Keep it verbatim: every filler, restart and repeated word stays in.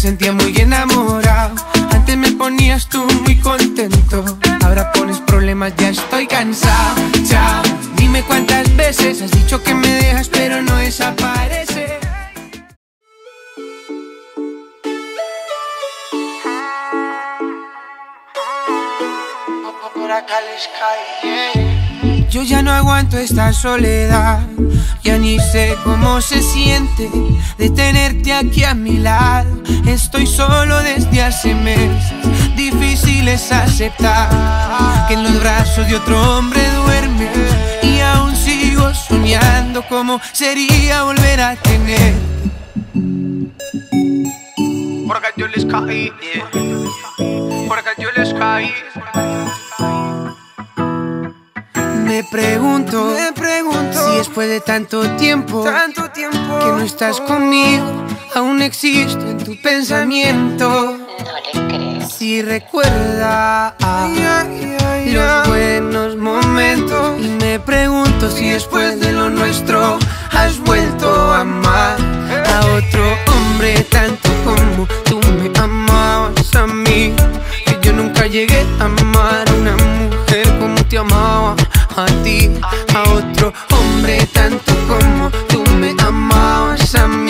sentía muy enamorado. Antes me ponías tú muy contento, ahora pones problemas, ya estoy cansado. Chao, dime cuántas veces has dicho que me dejas pero no desapareces. Yo ya no aguanto esta soledad, ya ni sé cómo se siente de tenerte aquí a mi lado. Estoy solo desde hace meses, difícil es aceptar que en los brazos de otro hombre duerme. Y aún sigo soñando cómo sería volver a tener. Por acá yo les caí, yeah. Por acá yo les caí. Me pregunto, me pregunto si después de tanto tiempo, tanto tiempo que no estás conmigo, aún existo en tu pensamiento. No le creo. Si recuerdas los buenos momentos. Y me pregunto si después de lo nuestro has vuelto a amar a otro hombre tanto como tú me amabas a mí. Que yo nunca llegué a amar a una mujer como te amaba a ti, a otro hombre tanto como tú me amabas a mí.